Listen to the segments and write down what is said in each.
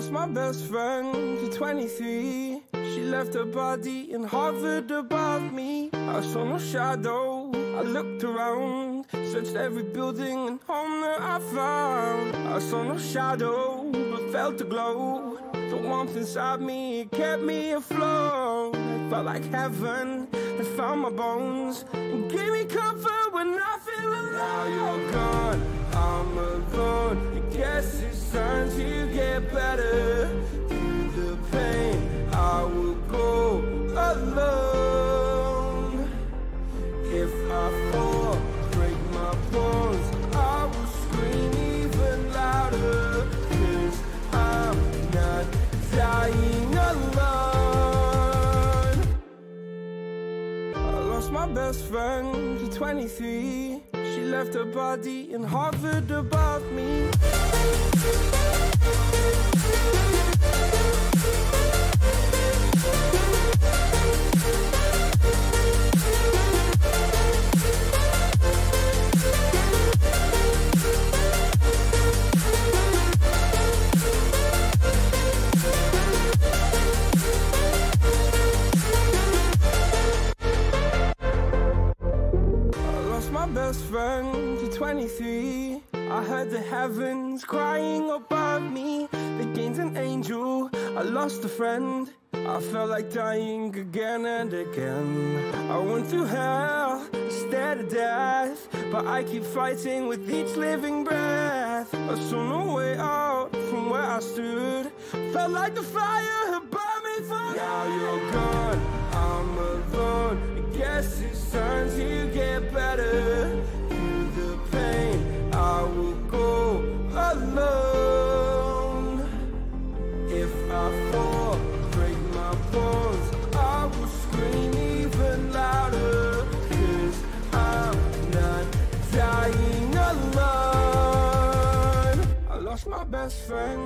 lost my best friend to 23. She left her body and hovered above me. I saw no shadow, I looked around, searched every building and home that I found. I saw no shadow, but felt a glow. The warmth inside me, it kept me afloat. It felt like heaven had found my bones and gave me comfort when I feel alone. Now you're gone, I'm alone. I guess it's time to get better. Through the pain, I will go alone. If I fall, break my bones, I will scream even louder. 'Cause I'm not dying alone. I lost my best friend to 23. She left her body and hovered above me. My best friend to 23. I heard the heavens crying above me. They gained an angel, I lost a friend. I felt like dying again and again. I went through hell, stared at death, but I keep fighting with each living breath. I saw no way out from where I stood. Felt like the fire had burned me through. Now you're gone, I'm alone. I guess it's time to get better. Through the pain, I will go alone. If I fall, break my bones, I will scream even louder. 'Cause I'm not dying alone. I lost my best friend.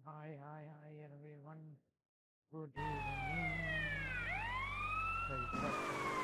Hi everyone. Good evening. Welcome.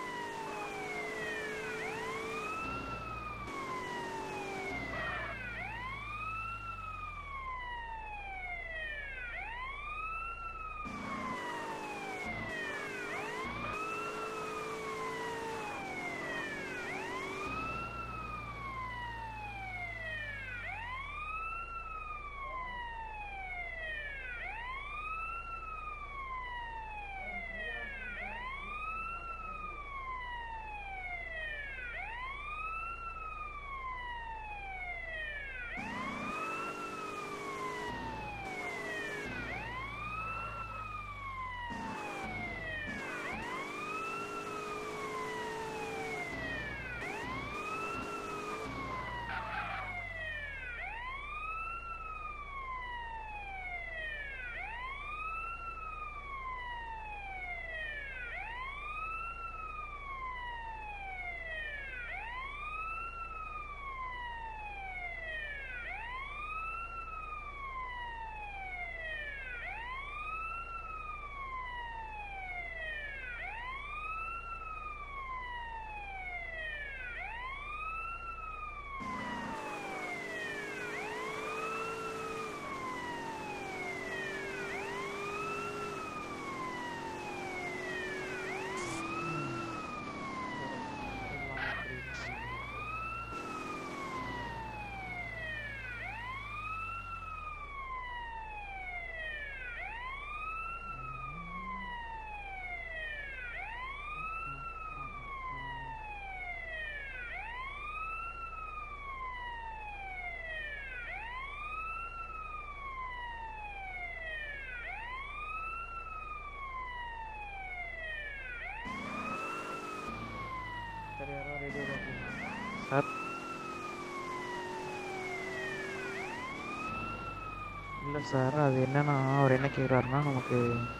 Sir இல்லை sir, அது என்னன்னா அவர் என்ன கேட்குறாருன்னா, நமக்கு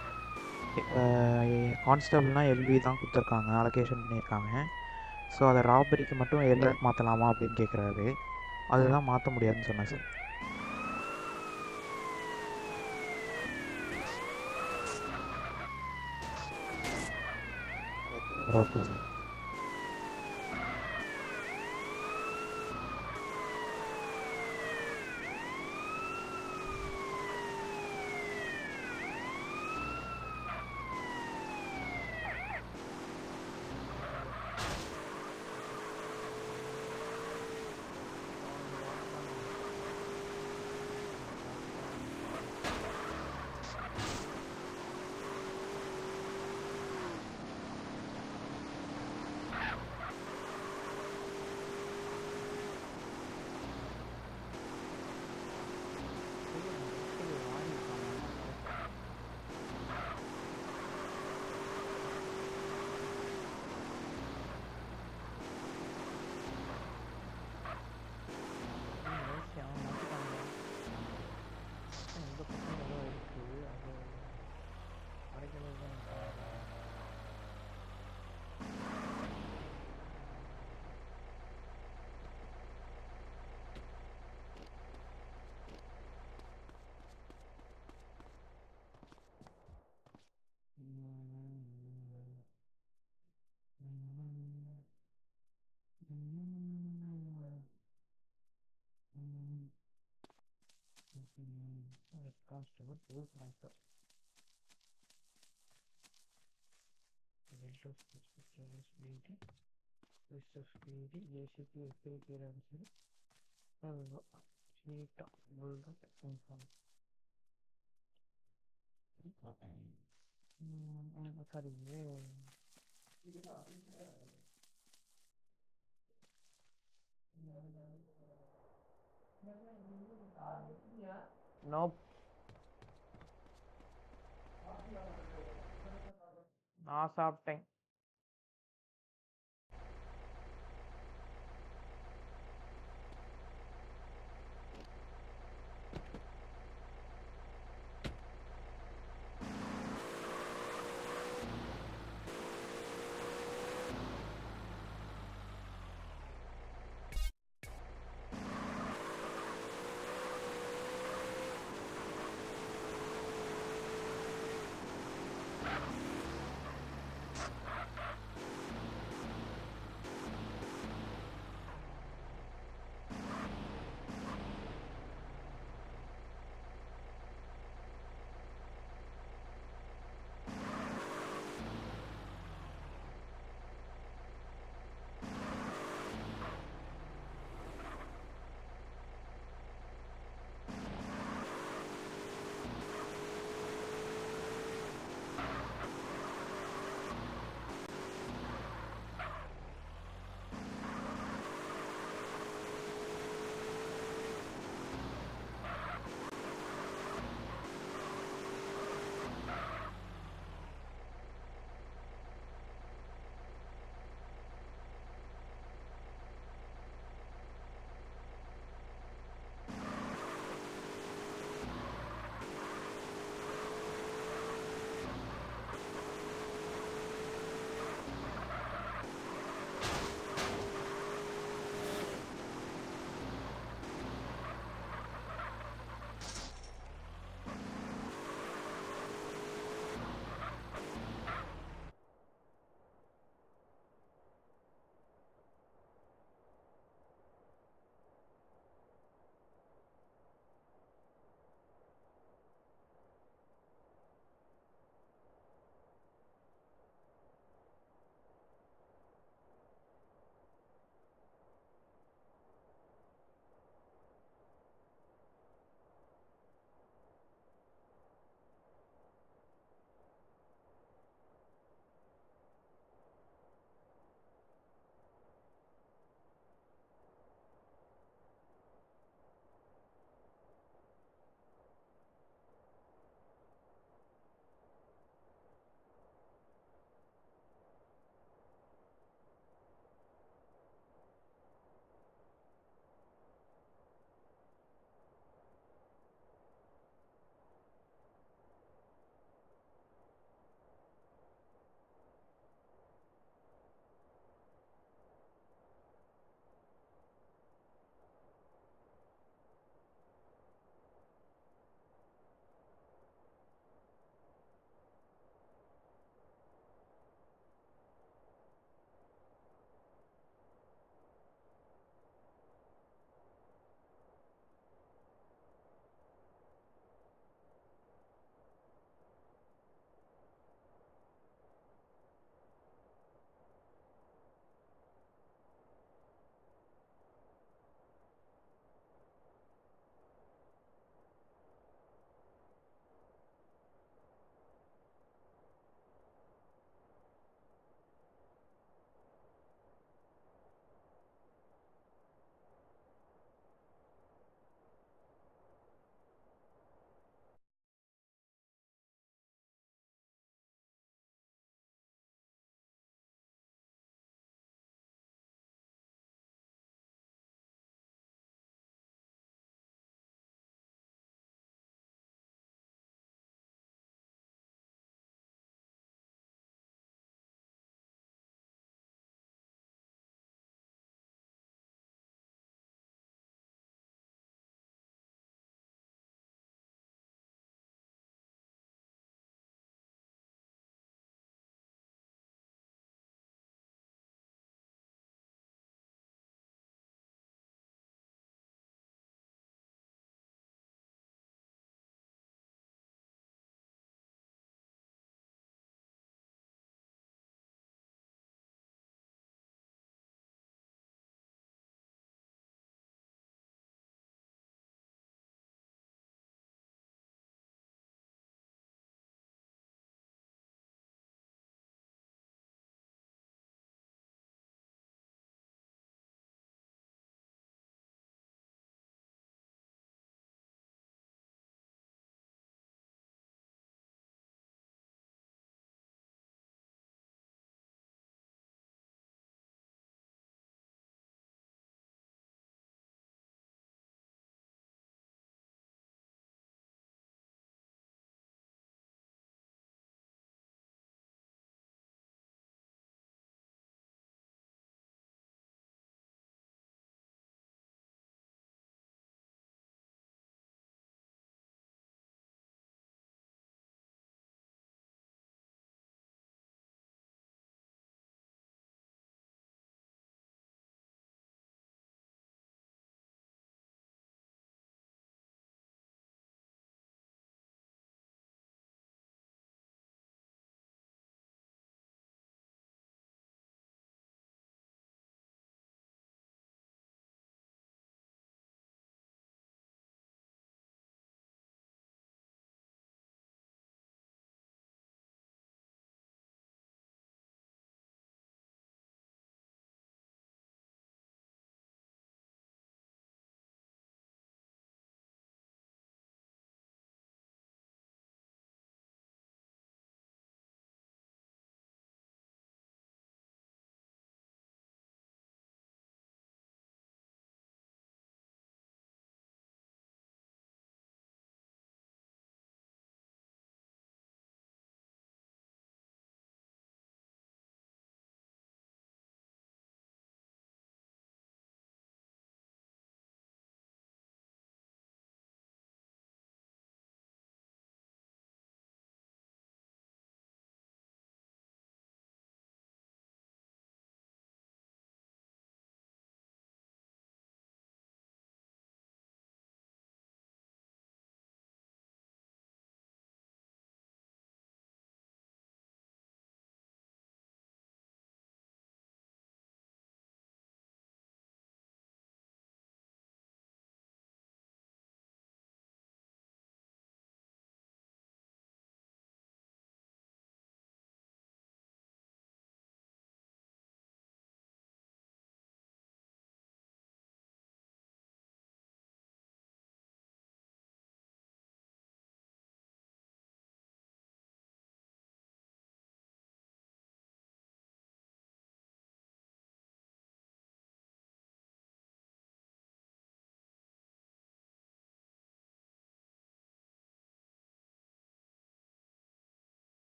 கான்ஸ்டபிள்னால் LV தான் கொடுத்துருக்காங்க, allocation பண்ணியிருக்காங்க. So அதை ராபரிக்கு மட்டும் எல்ஆர் மாற்றலாமா அப்படின்னு கேட்குறாரு. அதுதான் மாற்ற முடியாதுன்னு சொன்னேன் sir. Okay sir. Constable myself. List of specialist BD, list of BD, JCP, FP clearance, sheet, bulldog, inform. Sorry, nope. நான் சாப்பிட்டேன்.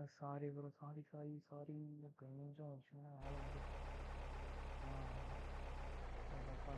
Sorry bro, sorry sorry sorry. கொஞ்சம் சின்ன வேலை வந்து தப்பாக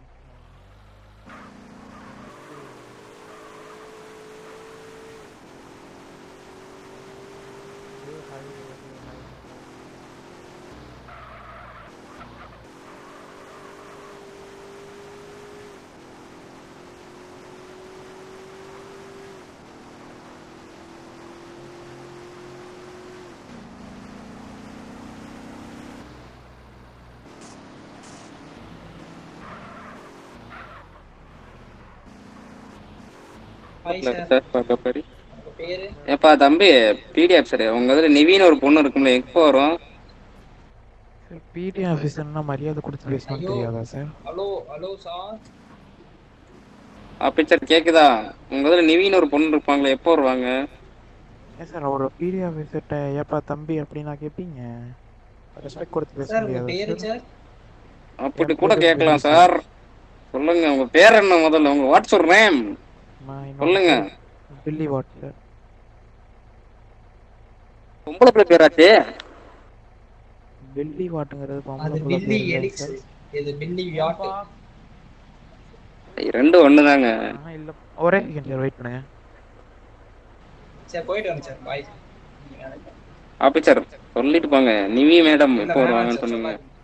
ஏப்பா தம்பி பிடிஎஃப் சார், உங்க இதுல நிவின்னு ஒரு பொண்ணு இருக்கும்ல, எப்போ வரும் சார்? பிடி ஆஃபீஸர்னா மரியாதை கொடுத்து பேசணும்னு தெரியாதா sir? Hello hello sir. Picture கேக்குதா? உங்க இதுல நிவின்னு ஒரு பொண்ணு இருப்பாங்களே, எப்போ வருவாங்க? ஏன் சார் ஒரு பிடி ஆஃபீஸர்கிட்ட ஏப்பா தம்பி அப்படின்னா கேட்பீங்க? ரெஸ்பெக்ட் கொடுத்து பேச சார் உங்க முடியாதா பேரு சார்? சார்? அப்படி என் கூட பேரு பெல்லி கேட்கலாம் சார். சொல்லுங்க உங்க பேர் என்ன முதல்ல, உங்க வாட்ஸ் ஒரு நேம் என்னோட சொல்லுங்க. பேர் பில்லி வாட் சார். பொம்பளை பிள்ளை பேராச்சு. பில்லி வாட்டுங்கிறது அது பொம்பளை புள்ள பில்லி பேர் இல்லைங்க எலிக்ஸ், சார். இது பில்லி வியாட். ரெண்டும் ஒண்ணுதாங்க. இல்லை, ஒரே செகண்ட் சார், வெயிட் பண்ணுங்க. சார் போயிட்டு வாங்க சார், பாய். ஆபிச்சர் சொல்லிட்டு போங்க, நிவி மேடம் இல்ல எப்போ வேணாம் வருவாங்கன்னு சார், சொன்னீங்க. சொல்லாதீங்க.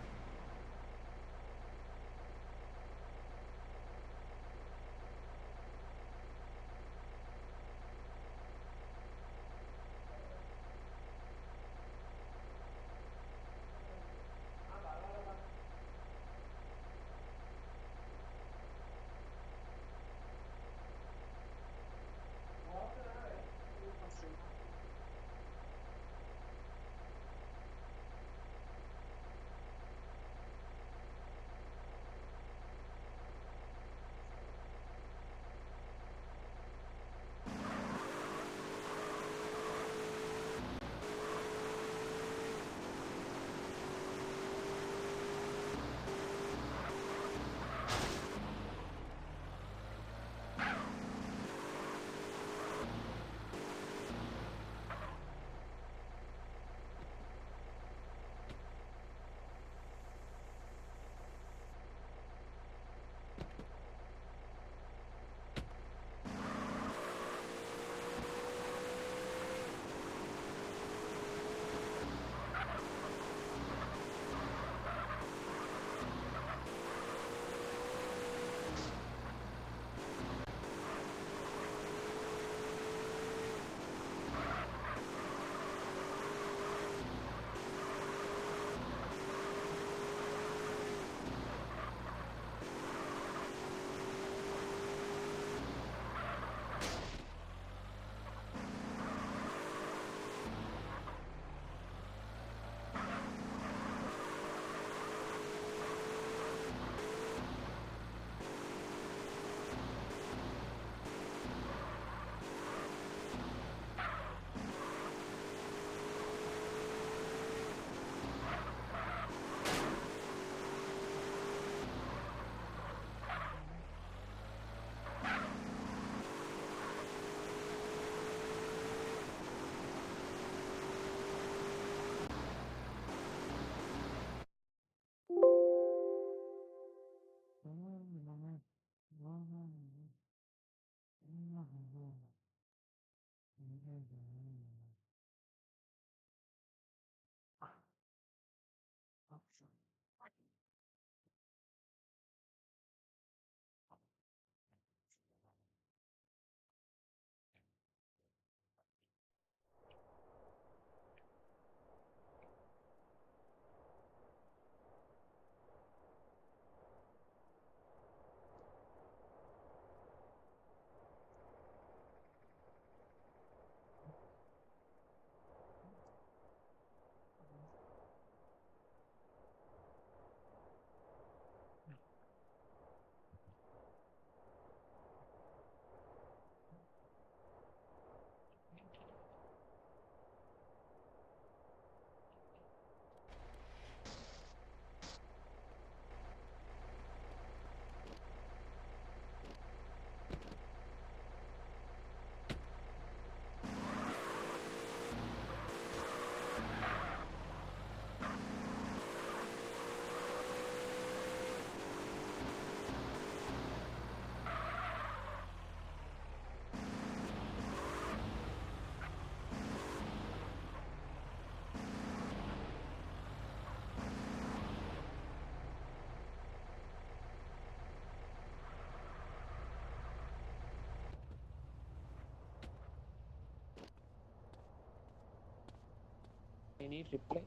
I need reply.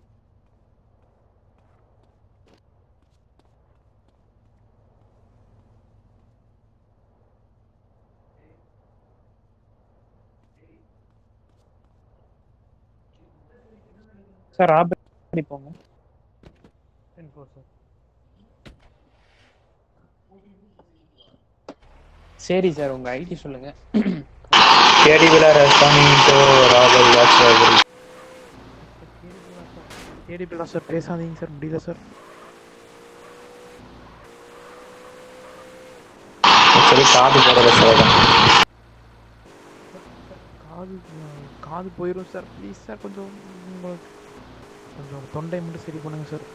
Sir robbery போங்க. 10-4 சார். சரி சார் உங்க ஐடி சொல்லுங்க. K D pillar responding to robbery watch robbery. K D pillar sir பேசாதீங்க சார், முடியல சார். சரி காது போடல சார். காது போயிடும் சார், ப்ளீஸ் சார். கொஞ்சம் தொண்டை மட்டும் சரி பண்ணுங்க சார்.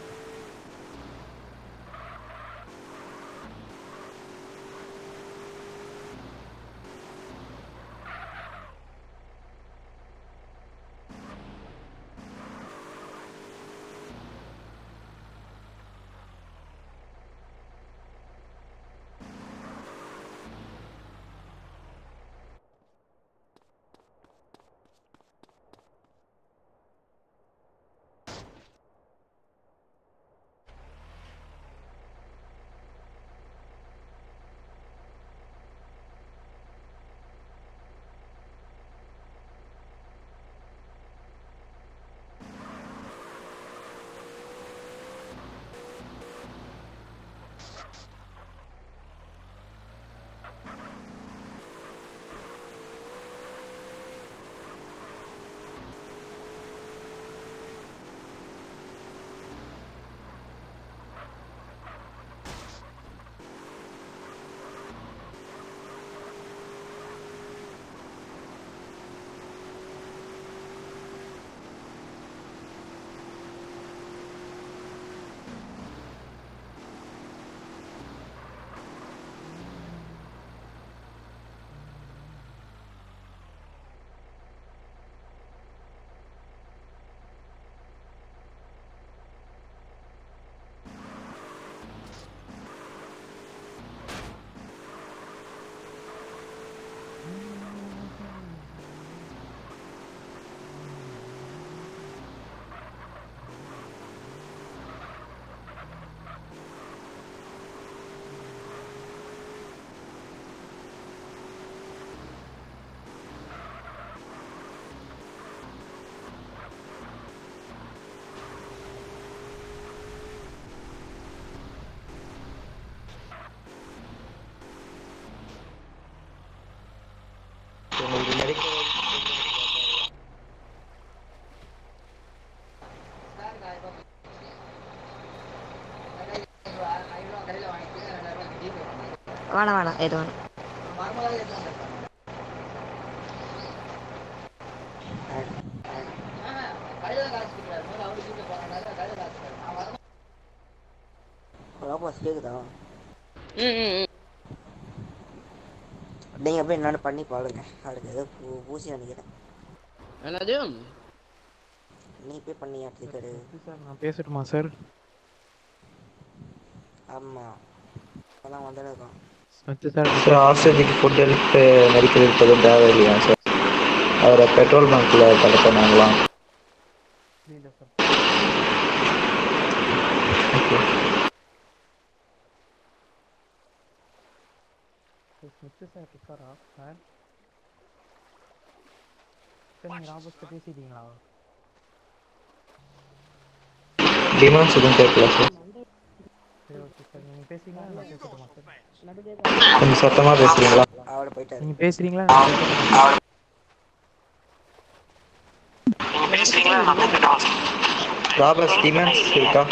வேணாம் எது வேணும். கேக்குதா? நீங்க போய் என்னன்னு பண்ணி பாருங்க. அதுக்கு ஏதோ பூசி நினைக்கிறேன். என்னது நீ போய் பண்ணியா டிக்கெட்? சார் நான் பேசட்டுமா சார்? ஆமா அதான் வந்துருக்கான். சார் ஆக்சிஜனுக்கு ஃபுட் ஹெல்ப் மெடிக்கல் இருப்பதும் தேவையில்லையா சார்? அவரை பெட்ரோல் பங்க்ல கடத்த நாங்களாம். பேசிட்டீங்களா? டிமாண்ட்ஸ் எதுவும் கேட்கல சார். நீங்க பேசுறீங்களா நான் பேசட்டுமா சார்? கொஞ்சம் சத்தமா பேசுறீங்களா? அவட போயிட்டாரு. நீங்க பேசுறீங்களா? ராபர்ஸ் டிமாண்ட்ஸ் இருக்கா?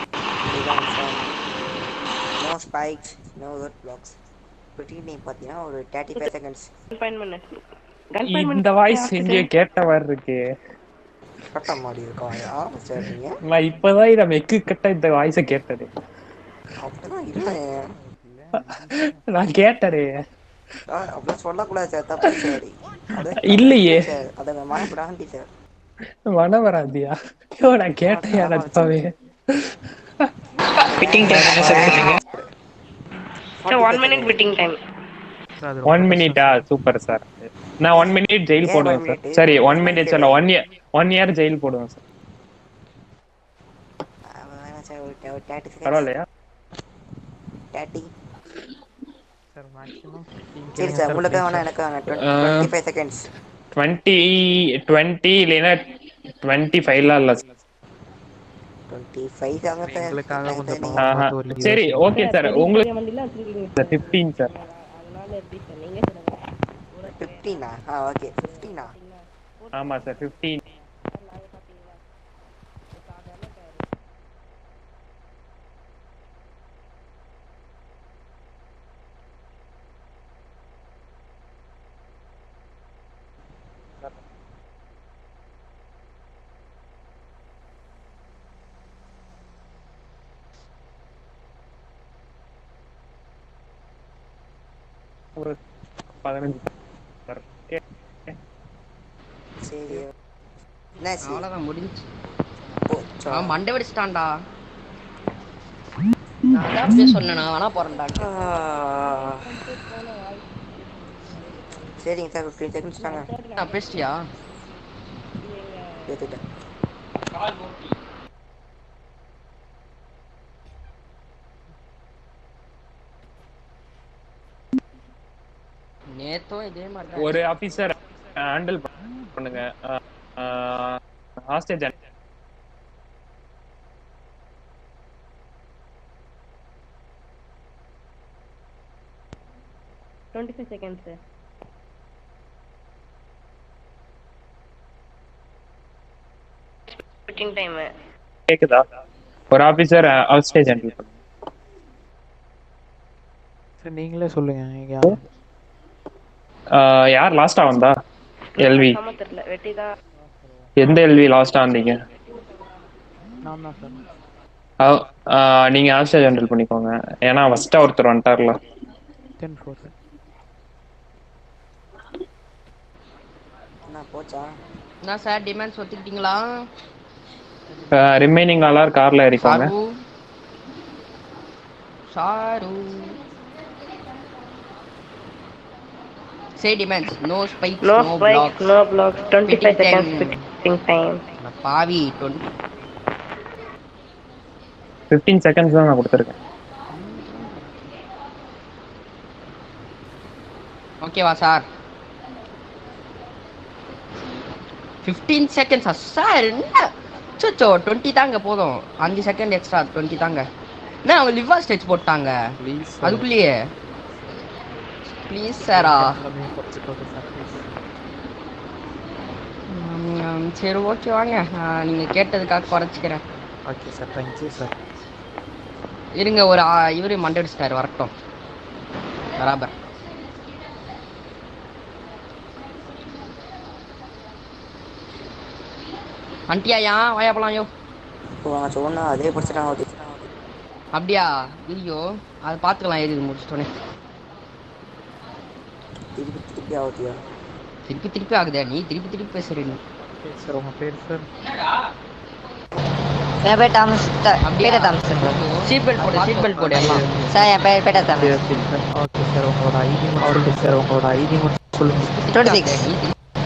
No spikes, no hurt blocks. Pretty பாத்தீங்கன்னா ஒரு 35 செகண்ட்ஸ். இந்த வாய்ஸ் எங்கேயோ கேட்டவர் இருக்கு. கட்ட மாடி இருக்கோம். யார் சொல்றீங்க? நான் இப்பதான் இத மெக்கு கட்ட இந்த வாய்ஸை கேட்டது. அப்படிதான் இல்லை. நான் கேட்டது. அப்படி சொல்லக்கூடாது சார், தப்பு சார். இல்லையே அதை மனப்படாண்டி சார். மன வராதியா? ஐயோ நான் கேட்டையா நட்பாவே. ஃபிட்டிங் டைம் என்ன சார் சொன்னீங்க? Sir 1 minute waiting time. 1 minute super sir. நான் 1 minute ஜெயில் போடுவேன் சார். சரி 1 minute சொல்ல 1 year ஜெயில் போடுவேன் சார். ஒரு 30 செகண்ட்ஸ். பரவாயில்லையா? 30. சார் மேக்ஸிமம் 15 சரி கேளுங்க சார், சார் உங்களுக்கு ப்ளீஸ் வேணா சார். எனக்கு வேணா 25 செகண்ட்ஸ். 20 இல்லைன்னா 25லாம் இல்லை. 25 ஆகும் சார். எங்களுக்காக கொஞ்சம் நீங்க பவர் ஆஹா பார்த்து ஒரு சரி யோசிங்க. Okay sir. உங்களுக்கு வண்டிலாம் வச்சிருக்கீங்க 15 சார். அதனால எப்படி சார் நீங்க சொல்லுங்க. 15ஆ? ஓகே 15ஆ? ஆமா சார் 15. ஒரு 15 சார். சரி. என்னாச்சு? அவ்வளவுதான் முடிஞ்சு. போச்சா? அவன் மண்டை வெடிச்சிட்டான்டா. நான் அதான் அப்படியே சொன்னேன், நான் வேணா போறேன்டா. சரிங்க சார், 15 செகண்ட்ஸ் தாங்க. நான் பேசிட்டியா? ஏத்துட்டேன். நேத்தும் இதே மாதிரி ஒரு ஆபீசர் ஹேண்டில் பண்ணுங்க. Hostage 25 seconds. மீட்டிங் டைம் கேக்குதா? ஒரு ஆபீசர் ஹாஸ்டேஜ் ஹேண்டில் பண்ணுங்க. சார் நீங்களே சொல்லுங்க. யார் லாஸ்டா வந்தா? எல்வி. தெரியல. வெட்டிதா. எந்த எல்வி லாஸ்டா வந்தீங்க? நான் தான் சார். நீங்க ஹாஸ்டேஜ் ஹேண்டில் பண்ணிக்கோங்க. ஏன்னா ஃபர்ஸ்டா ஒருத்தர் வந்துட்டார்ல. 10-4 சார். என்ன போச்சா? என்ன சார் டிமாண்ட்ஸ் ஒத்துக்கிட்டீங்களா? ரிமைனிங் ஆளார் கார்ல ஏறிக்கோங்க. Sir say demands no spikes, no blocks 25 seconds fitting time. பாவி 15 செகண்ட்ஸ் தான் நான் கொடுத்துருக்கேன். ஓகேவா சார்? 15 seconds sir. என்ன சோ 20 தாங்க போதும். 5 செகண்ட் எக்ஸ்ட்ரா 20 தாங்க. என்ன அவங்க லிவர் ஸ்டேஜ் போட்டாங்க அதுக்குள்ளேயே. ப்ளீஸ் சாரா. சரி ஓகே வாங்க, நீங்க கேட்டதுக்காக குறைச்சிக்கிறேன். Okay sir, thank you sir. இருங்க ஒரு இவரு மண்டை அடிச்சிட்டாரு, வரட்டும். பராபர். அண்டியா வாயா போலாம். யோ சொன்னா அதே படிச்சுட்டாங்க. அப்படியா? ஐயோ அதை பார்த்துக்கலாம். ஏறி முடிச்சிட்டோன்னே திருப்பி ஆகுதியா? திருப்பி ஆகுதா? நீ திருப்பி பேசுறீங்க சார். உங்க பேர் சார்? என் பேர் தாமஸ். அப்படியே தாமஸ் சார். சீட் பெல்ட் போடு எல்லாம். சார் என் பேர் பேட்டா தாமஸ். Okay sir. உங்களோட ஐடி மட்டும் சார். உங்களோட ஐடி மட்டும் சொல்லுங்க. 26.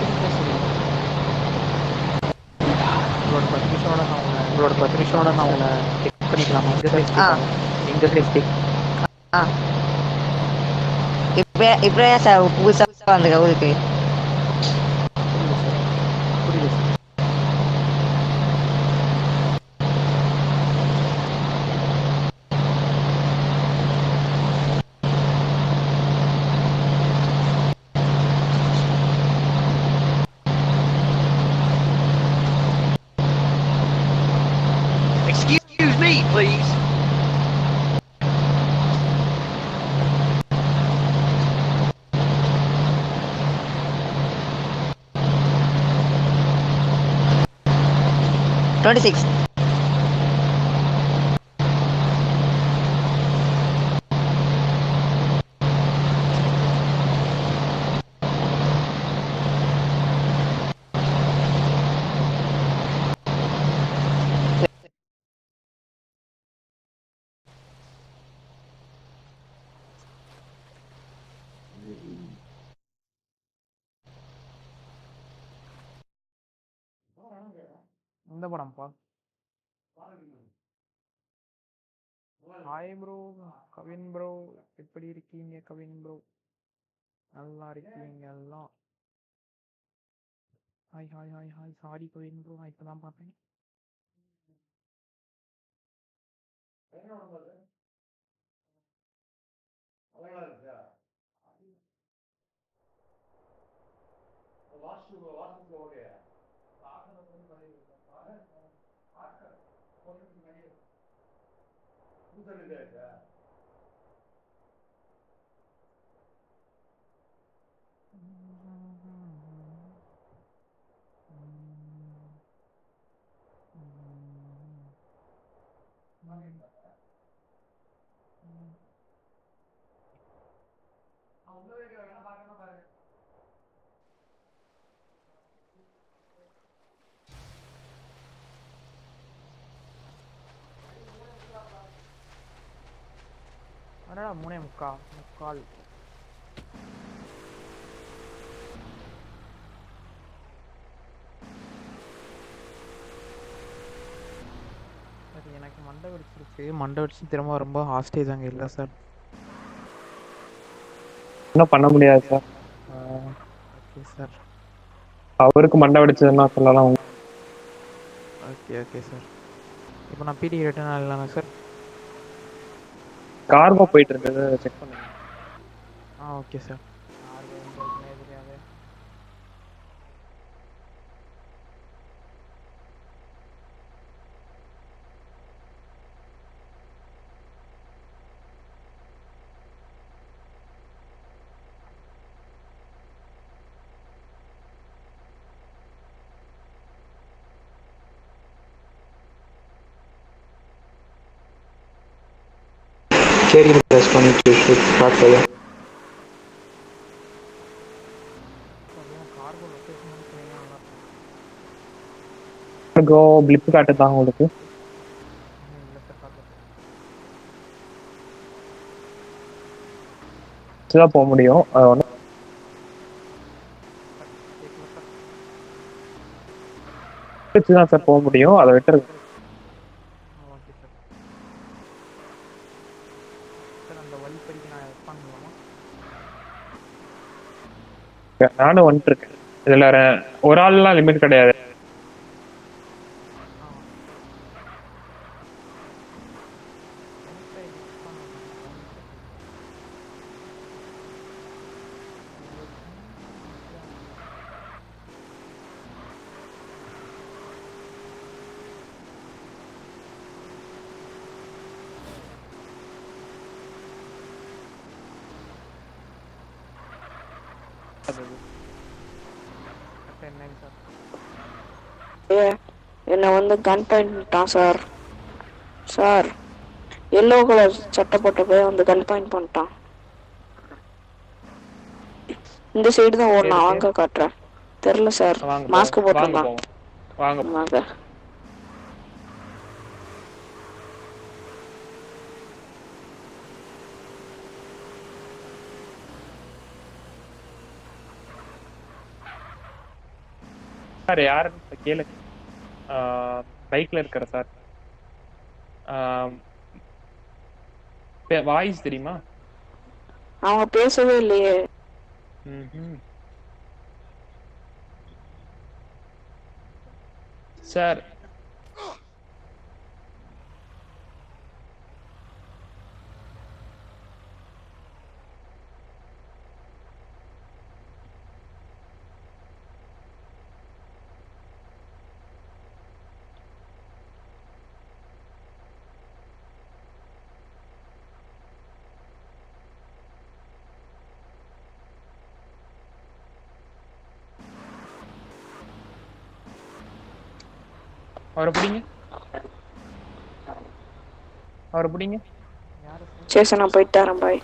உங்களோட 10 நிமிஷோட நான் உங்களை செக் பண்ணிக்கலாமா? எங்க சைஸ் இப்போ சார் புதுசாக வந்துங்க ஊருக்கு. புரியுது சார். Excuse me, please. $26. இந்த படம்ப்பா. Hi bro, Kavin bro. எப்படி இருக்கீங்க கவின் ப்ரோ? நல்லா இருக்கீங்க எல்லாம்? Hi hi hi hi. Sorry Kavin bro, நான் இப்போ தான் பார்த்தேன். அடடா 3:45. சார் எனக்கு மண்டை வெடிச்சிருச்சு. மண்டை வெடிச்சு திரும்ப ரொம்ப ஹாஸ்டேஜ் அங்கே இல்லை சார். என்ன பண்ண முடியாது சார். Okay sir. அவருக்கு மண்டை வெடிச்சதுன்னா சொல்லலாம். Okay okay sir. இப்போ நான் பிடி ரிட்டர்ன் ஆகலாமா சார்? கார்கோ போயிட்டு இருந்தது, செக் பண்ணுங்க. Okay sir. கார்கோ எங்கே இருக்குன்னே தெரியாது. சரி, ப்ரெஸ் பண்ணிட்டு ஸ்டார்ட் பண்ணு. கார்கோ லொக்கேஷன் வந்து சொன்னீங்கன்னா நல்லா இருக்கும். கார்கோ பிளிப் காட்டுதான் உங்களுக்கு. இல்லை சார், கார்கோ தான் போக முடியும். அது ஒன்று தான் சார் போக முடியும். அதை விட்டுருங்க. Okay sir. சார் அந்த வழிப்படிக்கு நான் ரெஸ்பாண்ட் பண்ணலாமா? நானும் வந்துட்டு இருக்கேன். இதில் ஒரு ஆள்லாம் லிமிட் கிடையாது. என்னை வந்து கன் பாயிண்ட் பண்ணிட்டான் சார். சார் எல்லோ கலர் சட்டை போட்ட போய் வந்து கன் பாயிண்ட் பண்ணிட்டான். இந்த சைடு தான் ஓடலாம். வாங்க காட்டுறேன். தெரியல சார், மாஸ்க் போட்டிருந்தான். வாங்க. சார் யாருன்னு கேளு. பைக்ல இருக்கிற சார். வாய்ஸ் தெரியுமா? அவங்க பேசவே இல்லையே. சார் அவரை பிடிங்க. சரி, நான் போயிட்டு வரேன். பாய்.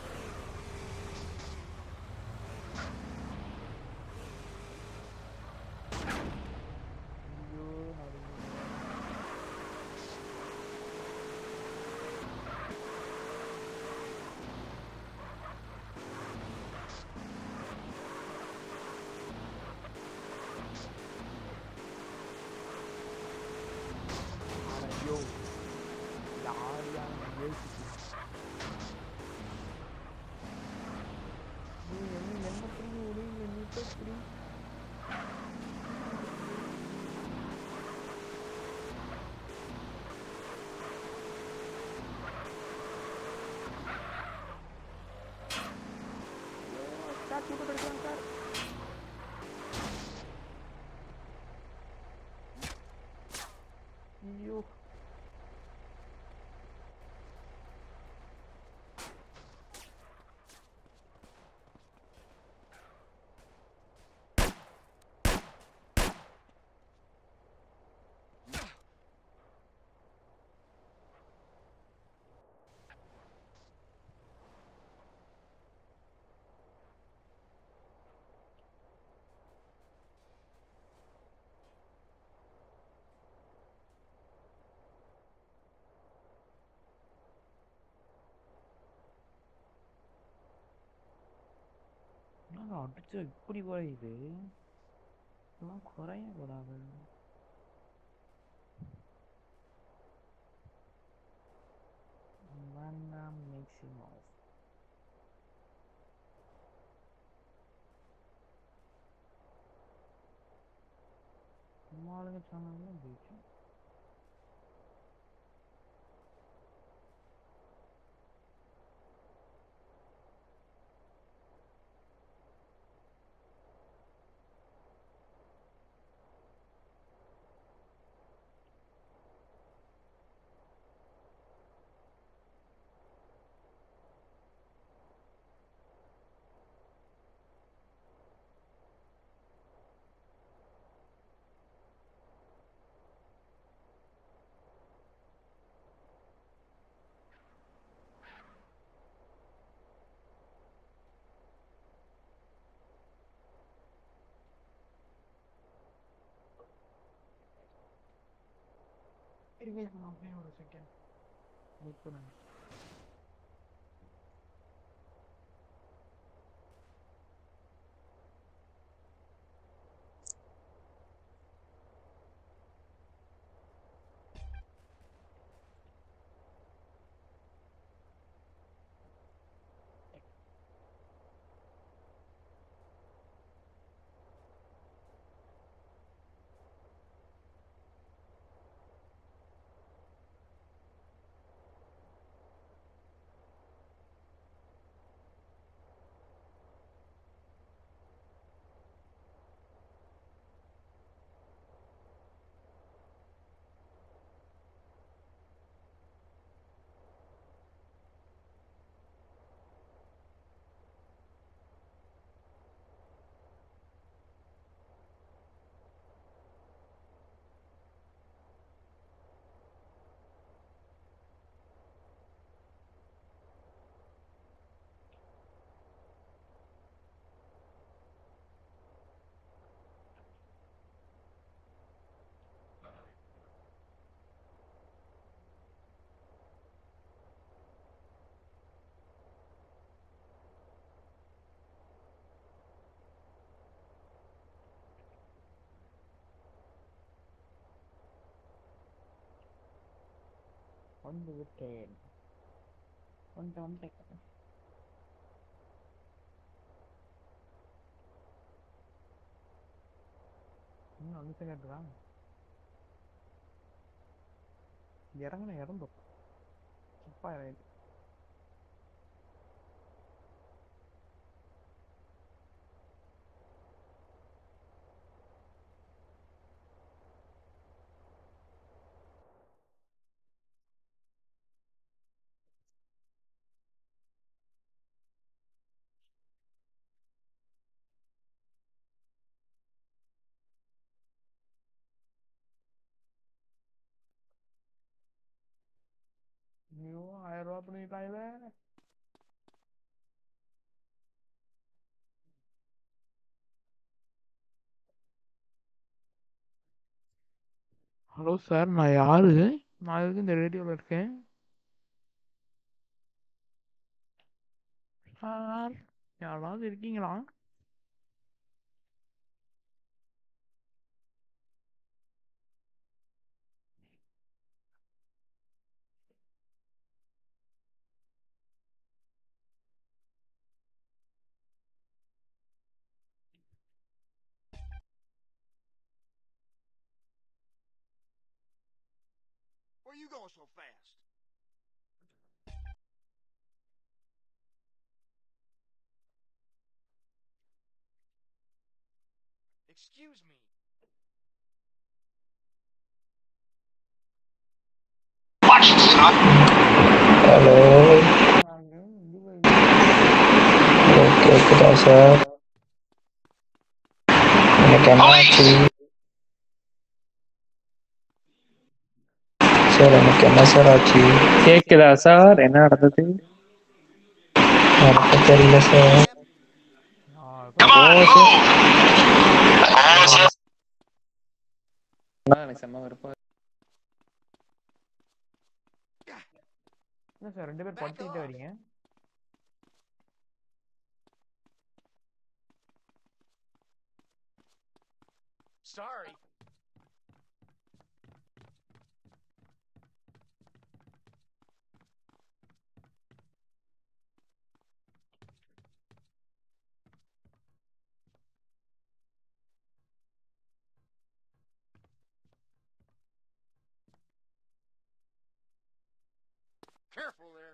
ஐயோ, யார் யார் ஆட்சி போட்டு எடுக்கலாம் சார். ஐயோ அடிச்சு இப்படி குறையுது, இதெல்லாம் குறைய கூடாது. வேண்டாம் மேக்ஸிமம் ஆளுங்க சொன்னாலும் ஜெயிச்சோம். அப்படியே ஒரு செகண்ட் வெயிட் பண்ணுங்க. வந்து விட்டேன். வந்துட்டேன். இன்னும் 5 செகண்ட் தான். இறங்கின இறந்தோம். அப்பா இறங்கி ஐயோ 1000 ரூபா பண்ணிட்டாங்க. ஹலோ சார், நான் யாரு? நான் எதுக்கு இந்த ரேடியோவில் இருக்கேன் சார்? யாராவது இருக்கீங்களா? Where you going so fast? Excuse me. Hello கேக்குதா சார்? எனக்கு என்னாச்சு சார்? எனக்கு என்ன சார் ஆச்சு? கேக்குதா சார்? என்ன நடந்தது? எனக்கு தெரியல சார். எனக்கு செம்ம வெறுப்பா என்ன சார் 2 பேர் படுத்துக்கிட்டே வரீங்க? Sorry. Careful there.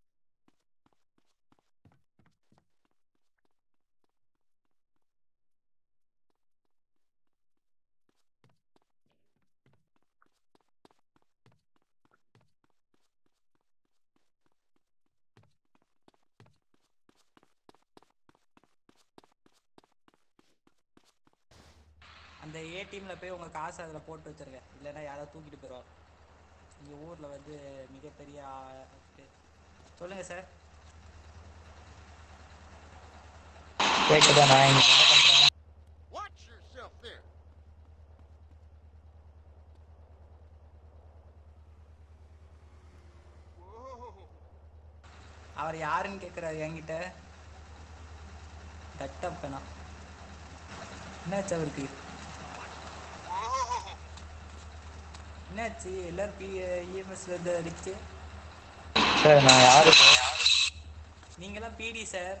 அந்த ஏடிஎம்ல போய் உங்கள் காசு அதில் போட்டு வச்சுருங்க, இல்லைன்னா யாராவது தூக்கிட்டு போயிடுவாங்க. இங்கே ஊரில் வந்து மிகப்பெரிய சொல்லுங்கள் சார். கேக்குதா? நான் இங்க என்ன பண்றேன்? Watch yourself there. Whoa. அவர் யாருன்னு கேட்குறாரு என்கிட்ட. கட்டப்பனா என்னாச்சு அவருக்கு? என்னாச்சு? எல்லாரும் இஎம்எஸ்ல இருந்து அடிச்சு. சார் நான் யாரு? நீங்களாம் பிடி sir.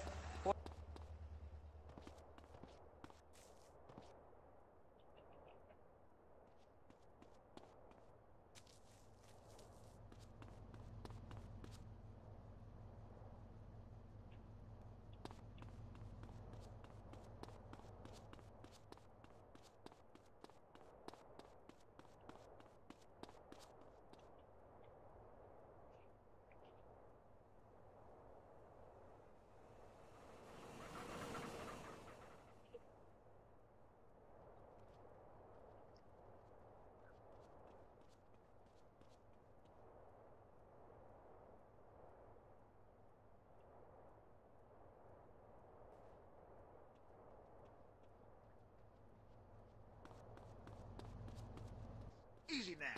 Easy now.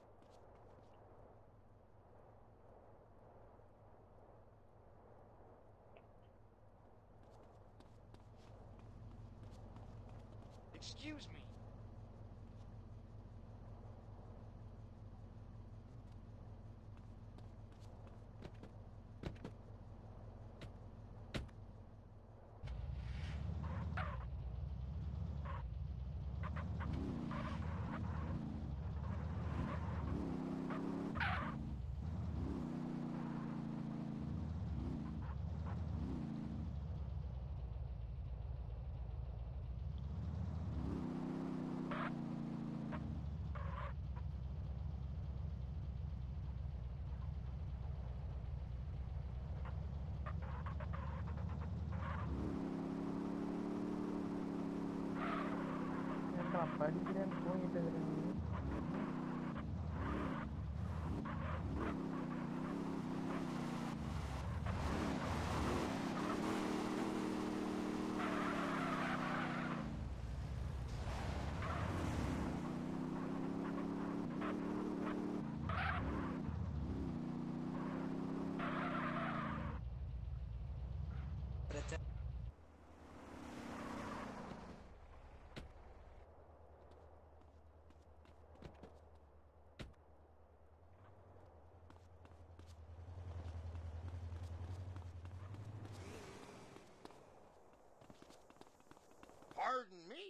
Excuse me. படிக்கிறேன்னு தூங்கிட்டு இருக்கிறேன். Pardon me?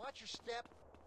Watch your step.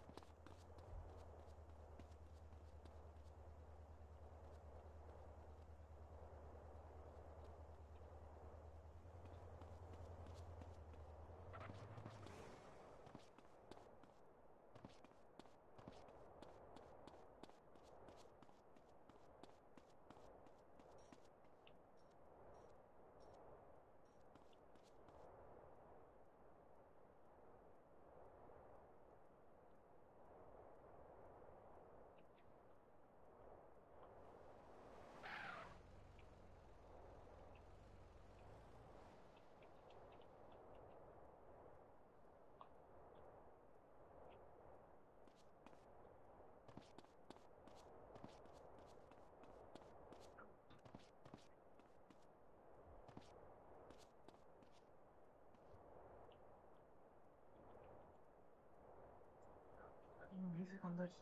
Music வந்துருச்சு.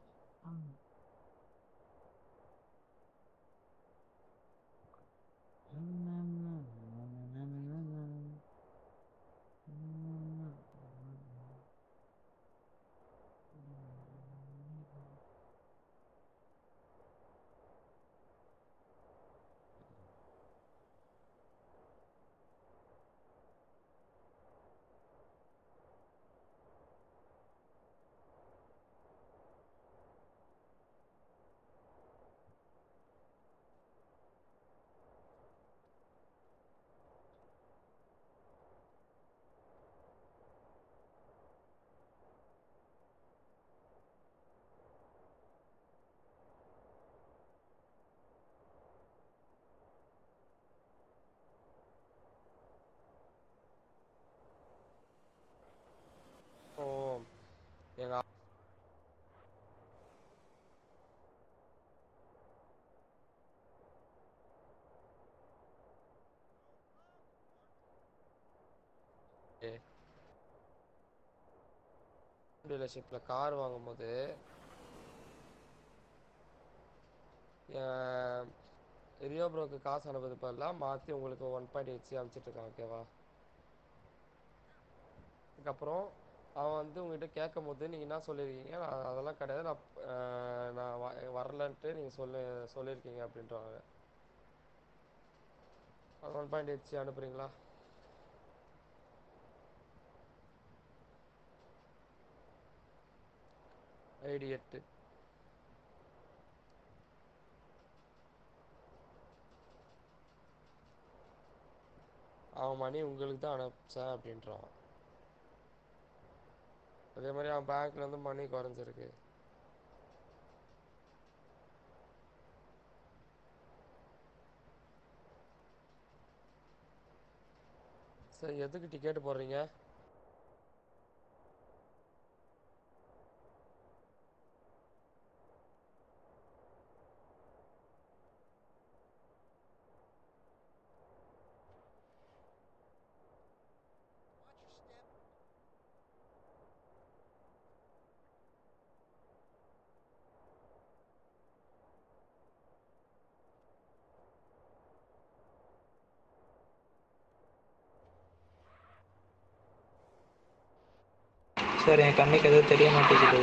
ஓ எங்க டீலர்ஷிப்ல கார் வாங்கும்போது ரியோ ப்ரோக்கு காசு அனுப்புறது பதிலாக மாற்றி உங்களுக்கு 1.8 அனுப்பிச்சிட்டு இருக்கான். ஓகேவா? அதுக்கப்புறம் அவன் வந்து உங்ககிட்ட கேட்கும் போது நீங்கள் என்ன சொல்லியிருக்கீங்க? அதெல்லாம் கிடையாது, நான் வரலன்ட்டு நீங்கள் சொல்லியிருக்கீங்க அப்படின்றாங்க. 1.8 அனுப்புறீங்களா? ஐடி 8 அவன் மணி உங்களுக்கு தான் அனுப்பிச்சேன் அப்படின்றான். அதே மாதிரி அவன் பேங்க்ல இருந்து மணி குறைஞ்சிருக்கு. சரி, எதுக்கு டிக்கெட் போடுறீங்க? சார் என் கண்ணுக்கு எதுவும் தெரிய மாட்டேங்குது.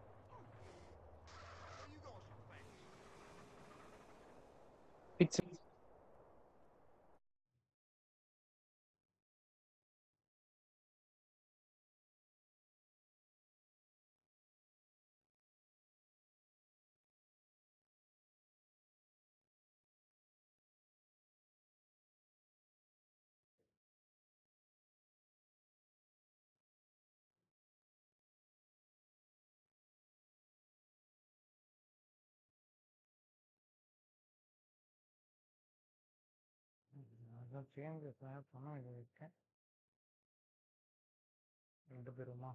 அதான் சேஞ்சஸ் பண்ண வேண்டியது. 2 பேருமா?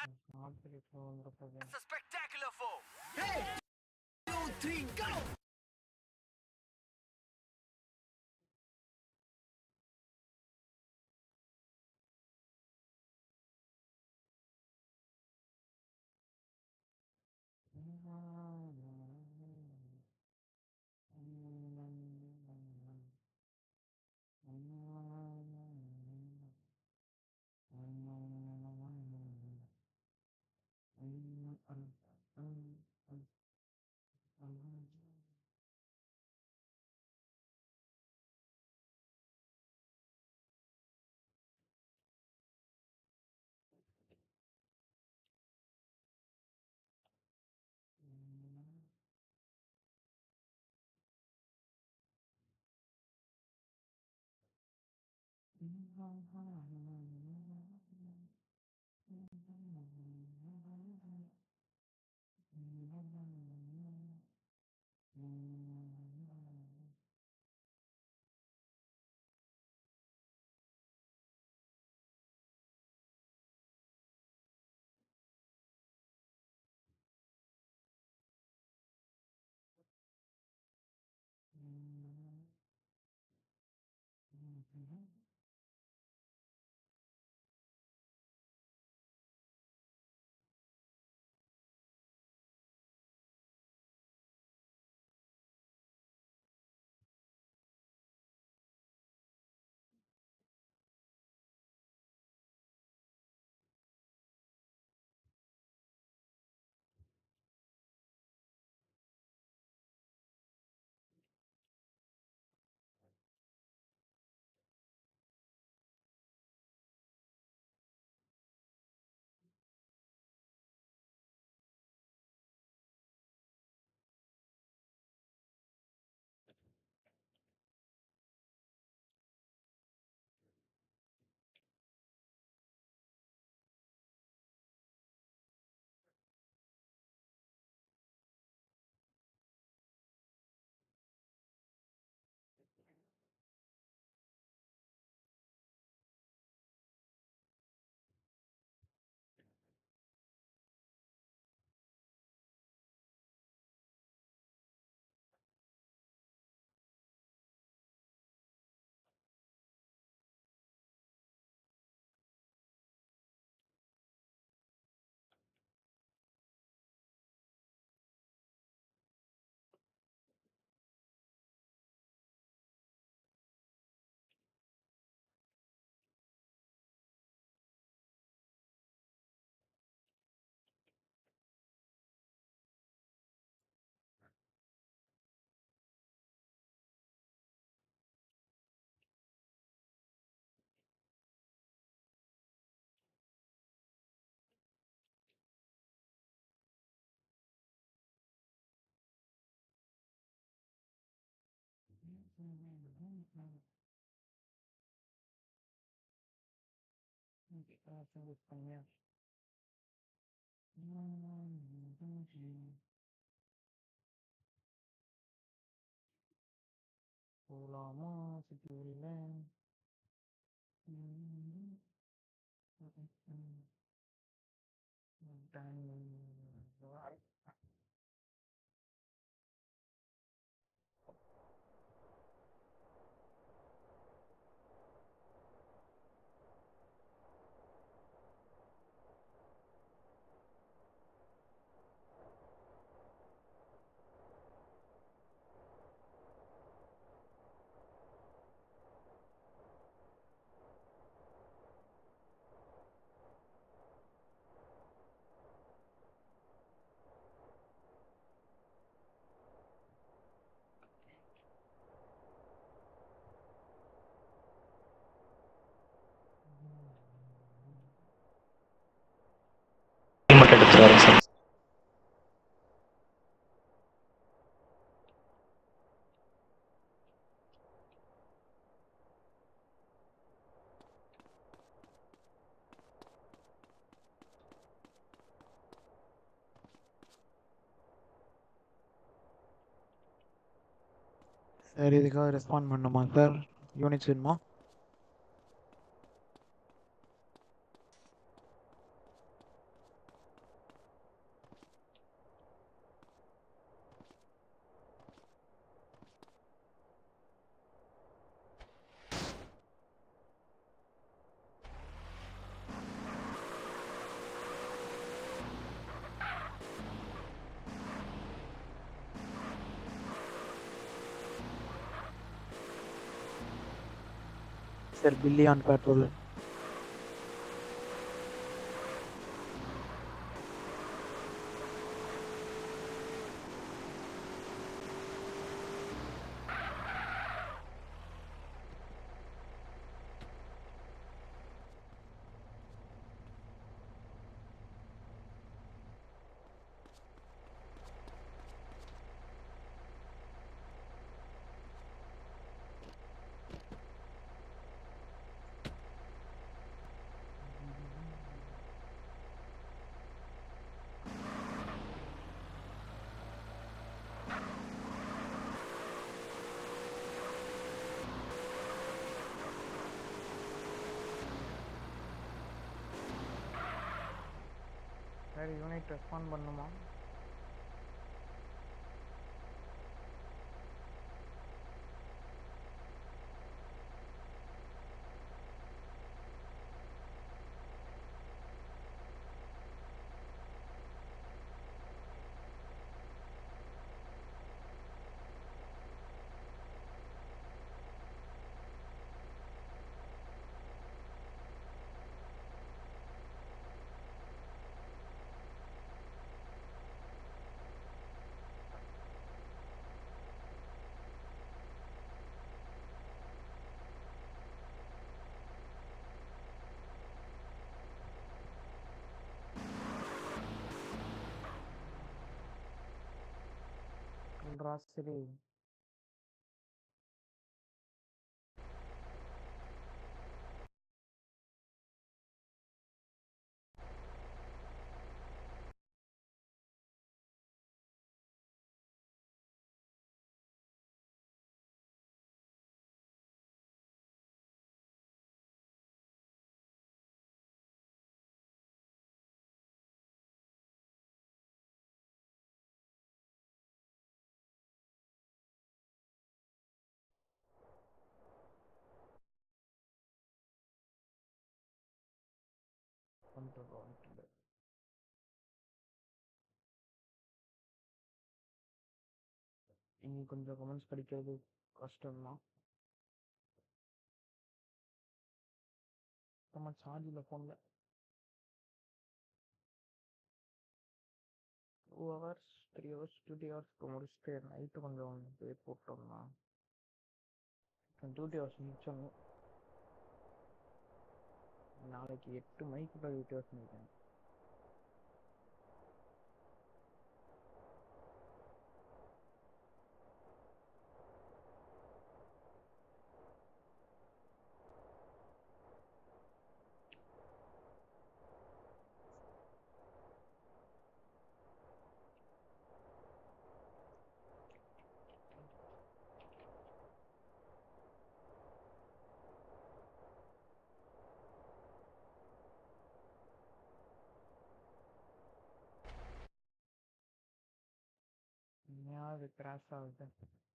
It's a spectacular four. Hey, 2, 3, go! போலாமா சிட்டியில் மட்டும் எடுத்துட்டு வரேன் சார். சார் இதுக்காக ரெஸ்பாண்ட் பண்ணுமா சார்? யூனிட்ஸ் வேணுமா? Sir Billy on patrol. Sir unit respond பண்ணுமா? ராசிரி இங்கே கொஞ்சம் கமெண்ட்ஸ் படிக்கிறது கஷ்டம்தான். நம்ம சார்ஜ் இல்லை ஃபோனில். 2 hours 3 hours 20 hours முடிச்சுட்டு நைட்டு கொஞ்சம் பேர் போட்டோம்னா 20 hours முடிச்சிடணும். நாளைக்கு 8 மணிக்கு 20 hours முடிக்கணும். அது கிராஷ் ஆகுது.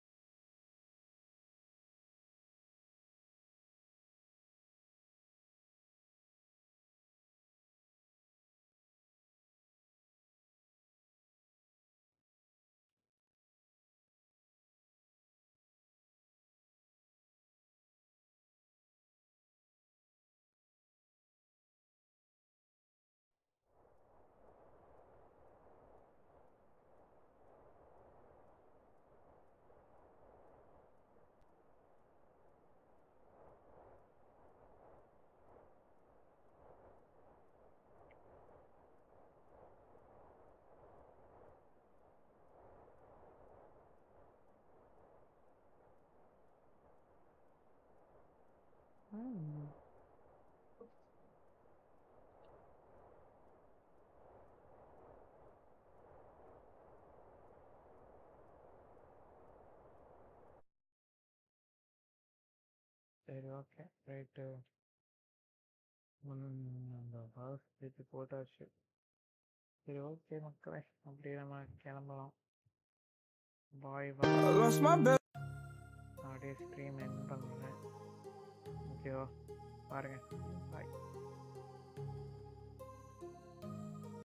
சரி ஓகே ரைட்டு. அந்த ஹவுஸ் பேச்சு போட்டாச்சு. சரி ஓகே மக்களே, அப்படியே நம்ம கிளம்பலாம். பாய் பாய். அப்படியே ஸ்ட்ரீம் எண்ட் பண்ணுறேன். ஓகேவா பாருங்க. பாய்.